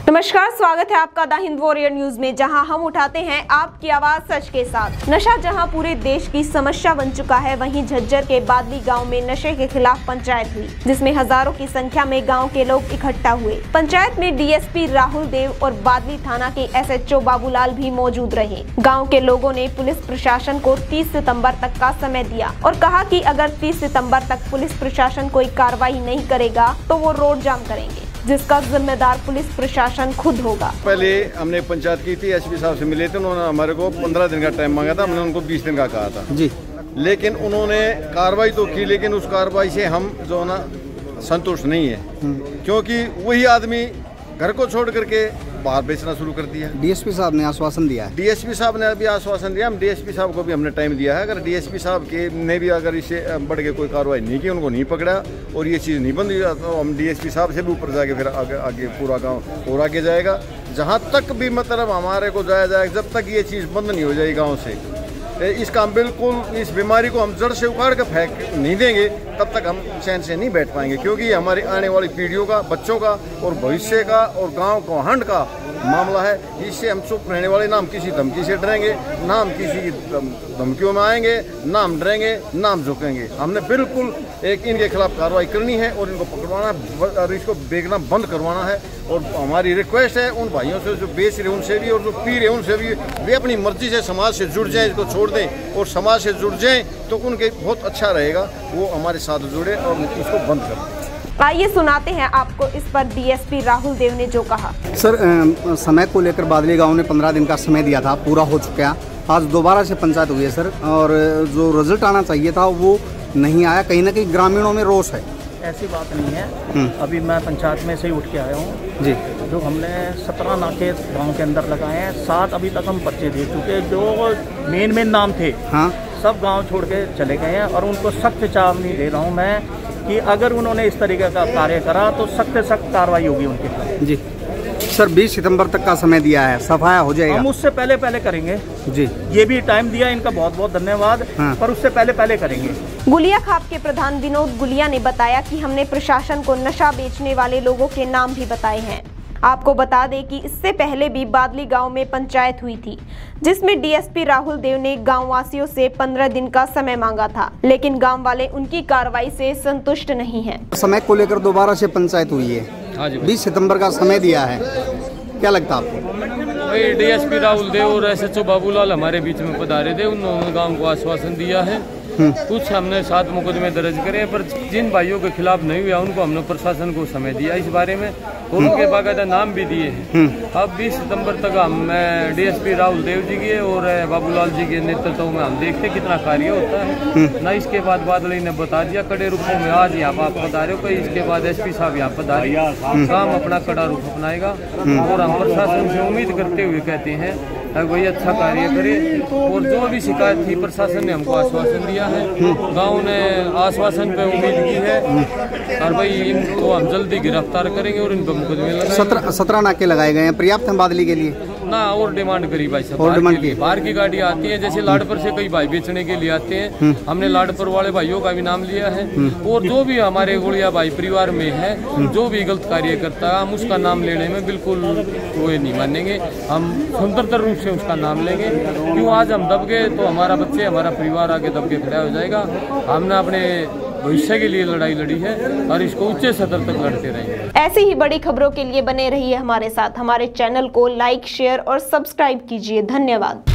नमस्कार, स्वागत है आपका द हिंद वॉरियर न्यूज में, जहां हम उठाते हैं आपकी आवाज सच के साथ। नशा जहां पूरे देश की समस्या बन चुका है, वहीं झज्जर के बादली गांव में नशे के खिलाफ पंचायत हुई, जिसमें हजारों की संख्या में गांव के लोग इकट्ठा हुए। पंचायत में डीएसपी राहुल देव और बादली थाना के एसएचओ बाबूलाल भी मौजूद रहे। गाँव के लोगों ने पुलिस प्रशासन को 30 सितम्बर तक का समय दिया और कहा कि अगर 30 सितम्बर तक पुलिस प्रशासन कोई कार्रवाई नहीं करेगा तो वो रोड जाम करेंगे, जिसका जिम्मेदार पुलिस प्रशासन खुद होगा। पहले हमने पंचायत की थी, एसपी साहब से मिले थे, उन्होंने हमारे को 15 दिन का टाइम मांगा था, हमने उनको 20 दिन का कहा था जी। लेकिन उन्होंने कार्रवाई तो की, लेकिन उस कार्रवाई से हम जो है ना संतुष्ट नहीं है, क्योंकि वही आदमी घर को छोड़ करके बाहर बेचना शुरू कर दिया। डीएसपी साहब ने आश्वासन दिया है, डीएसपी साहब ने अभी आश्वासन दिया, हम डीएसपी साहब को भी हमने टाइम दिया है। अगर डीएसपी साहब के ने भी अगर इससे बढ़ के कोई कार्रवाई नहीं की, उनको नहीं पकड़ा और ये चीज़ नहीं बंद हुई, तो हम डीएसपी साहब से भी ऊपर जाके फिर आगे पूरा गाँव और आगे जाएगा। जहाँ तक भी मतलब हमारे को जाया जाएगा, जब तक ये चीज़ बंद नहीं हो जाएगी गाँव से, इसका हम बिल्कुल इस बीमारी को हम जड़ से उखाड़ कर फेंक नहीं देंगे, तब तक हम चैन से नहीं बैठ पाएंगे, क्योंकि हमारी आने वाली पीढ़ियों का, बच्चों का और भविष्य का और गांव को हंड का मामला है। इससे हम चुप रहने वाले, ना हम किसी धमकी से डरेंगे, ना हम किसी की धमकियों में आएंगे, ना हम डरेंगे, ना हम झुकेंगे। हमने बिल्कुल एक इनके खिलाफ कार्रवाई करनी है और इनको पकड़वाना है और इसको बेचना बंद करवाना है। और हमारी रिक्वेस्ट है उन भाइयों से जो बेच रहे उनसे भी और जो पी रहे उनसे भी, वे अपनी मर्जी से समाज से जुड़ जाएं, इसको छोड़ दें और समाज से जुड़ जाएं तो उनके बहुत अच्छा रहेगा, वो हमारे साथ जुड़े और इसको बंद करें। आइए सुनाते हैं आपको इस पर डीएसपी राहुल देव ने जो कहा। सर, समय को लेकर बादली गांव ने 15 दिन का समय दिया था, पूरा हो चुका है। आज दोबारा से पंचायत हुई है सर, और जो रिजल्ट आना चाहिए था वो नहीं आया। कहीं ना कहीं ग्रामीणों में रोष है। ऐसी बात नहीं है, अभी मैं पंचायत में से ही उठ के आया हूँ जी। जो हमने 17 नाके गांव के अंदर लगाए हैं, 7 अभी तक हम पर्चे दे चुके। जो मेन नाम थे, हाँ, सब गांव छोड़ के चले गए हैं और उनको सख्त चेतावनी दे रहा हूँ मैं कि अगर उन्होंने इस तरीके का कार्य करा तो सख्त कार्रवाई होगी उनके खिलाफ जी। सर, 20 सितंबर तक का समय दिया है, सफाया हो जाएगा। हम उससे पहले करेंगे जी। ये भी टाइम दिया, इनका बहुत बहुत धन्यवाद, हाँ। पर उससे पहले करेंगे। गुलिया खाप के प्रधान विनोद गुलिया ने बताया कि हमने प्रशासन को नशा बेचने वाले लोगों के नाम भी बताए हैं। आपको बता दें कि इससे पहले भी बादली गांव में पंचायत हुई थी, जिसमें डीएसपी राहुल देव ने गांव वासियों से 15 दिन का समय मांगा था, लेकिन गांव वाले उनकी कार्रवाई से संतुष्ट नहीं हैं। समय को लेकर दोबारा से पंचायत हुई है, 20 सितंबर का समय दिया है, क्या लगता है आपको? डीएसपी राहुल देव और एसएचओ बाबूलाल हमारे बीच में पधारे थे, उन्होंने गाँव को आश्वासन दिया है। कुछ हमने 7 मुकदमे दर्ज करे, पर जिन भाइयों के खिलाफ नहीं हुआ उनको हमने प्रशासन को समय दिया इस बारे में, और उनके बाकायदा नाम भी दिए हैं। अब 20 सितंबर तक हम डीएसपी राहुल देव जी के और बाबूलाल जी के नेतृत्व में हम देखते कितना कार्य होता है ना। इसके बाद बादली ने बता दिया कड़े रूपों में, आज यहाँ पर आप बता रहे हो कि इसके बाद एसपी साहब यहाँ पधारे, काम अपना कड़ा रूप अपनाएगा और हम प्रशासन से उम्मीद करते हुए कहते हैं वही अच्छा कार्य करे। और जो भी शिकायत थी प्रशासन ने हमको आश्वासन दिया है, गांव ने आश्वासन पे उम्मीद की है और भाई इनको हम जल्दी गिरफ्तार करेंगे और इन पर मुकदमे लगाएंगे। 17 नाके लगाए गए हैं, पर्याप्त हैं बादली के लिए ना, और डिमांड करी भाई साहब, बाहर की गाड़ी आती है, जैसे लाडपुर से कई भाई बेचने के लिए आते हैं, हमने लाडपुर वाले भाइयों का भी नाम लिया है। और जो भी हमारे गुड़िया भाई परिवार में है, जो भी गलत कार्य करता है, हम उसका नाम लेने में बिल्कुल वो नहीं मानेंगे, हम स्वतंत्र रूप से उसका नाम लेंगे। क्यों आज हम दब गए तो हमारा बच्चे, हमारा परिवार आगे दब के खड़ा हो जाएगा। हमने अपने भविष्य के लिए लड़ाई लड़ी है और इसको उच्च स्तर तक लड़ते रहेंगे। ऐसी ही बड़ी खबरों के लिए बने रहिए हमारे साथ। हमारे चैनल को लाइक, शेयर और सब्सक्राइब कीजिए। धन्यवाद।